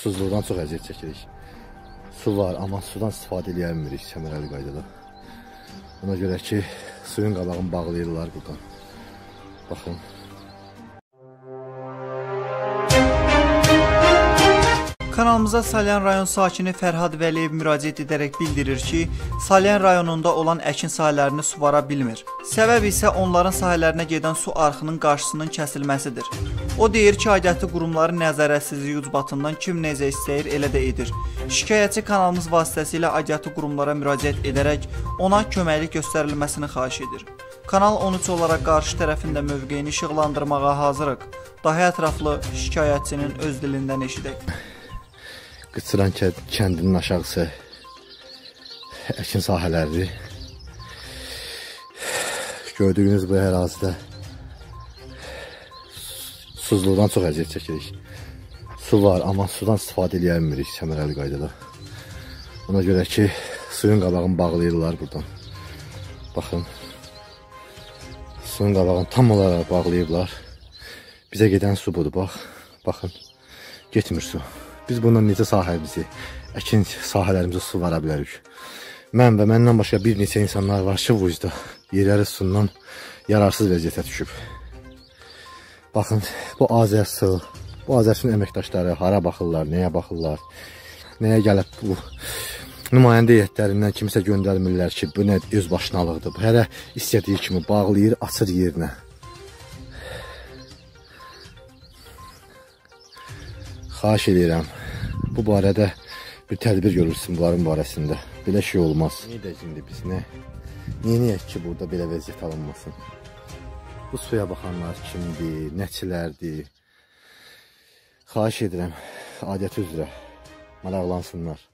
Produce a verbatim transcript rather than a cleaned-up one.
susuzluqdan çox əziyyət çəkirik. Su var, amma sudan istifadə edə bilmirik səmərəli qaydada. Ona görə ki, suyun qabağını bağlayırlar buradan. Baxın. Kanalımıza Salyan rayon sakini Fərhad Vəliyev müraciət edərək bildirir ki, Salyan rayonunda olan əkin sahələrini suvara bilmir. Səbəb isə onların sahələrinə gedən su arxının qarşısının kəsilməsidir. O deyir ki, aidiyyatı qurumların nəzarətsizliyi ucbatından kim necə istəyir elə də edir. Şikayətçi kanalımız vasitəsilə aidiyyatı qurumlara müraciət edərək ona köməklik göstərilməsini xahiş edir. Kanal on üç olaraq qarşı tərəfində mövqeyini işıqlandırmağa hazırıq. Daha ətraflı şikayətçinin öz dilindən eşidək. Qıçıran kəndinin aşağısı əkin sahələri. Gördüyünüz bu ərazidə susuzluqdan çox əziyyət çəkirik. Su var, amma sudan istifadə edə bilmirik səmərəli qaydada. Ona görə ki, suyun qabağını bağlayırlar buradan. Baxın. Suyun qabağını tam olaraq bağlayıblar. Bizə gedən su budur, bax. Baxın. Getmir su. Biz bundan necə sahəmizi, əkin sahələrimizi su vara bilərik. Mən və məndən başqa bir neçə insanlar var ki, vücda yerləri sudan yararsız vəziyyətə düşüb. Baxın, bu Azərsu, bu Azərsun əməkdaşları hara baxırlar, nəyə baxırlar, nəyə gəlib bu nümayəndə heyətlərindən kimisə göndərmirlər ki, bu nə öz başınalıqdır. Bu hərə istədiyi kimi bağlayır, açır yerinə. Xahiş edirəm, bu barədə bir tədbir görülsün bunların barəsində. Belə şey olmaz. Niyə dəcindi biz, nə? Niyə niyək ki, burada belə vəziyyət alınmasın? Bu suya baxanlar kimdir, nəçilərdir? Xahiş edirəm, adiyyəti üzrə maraqlansınlar.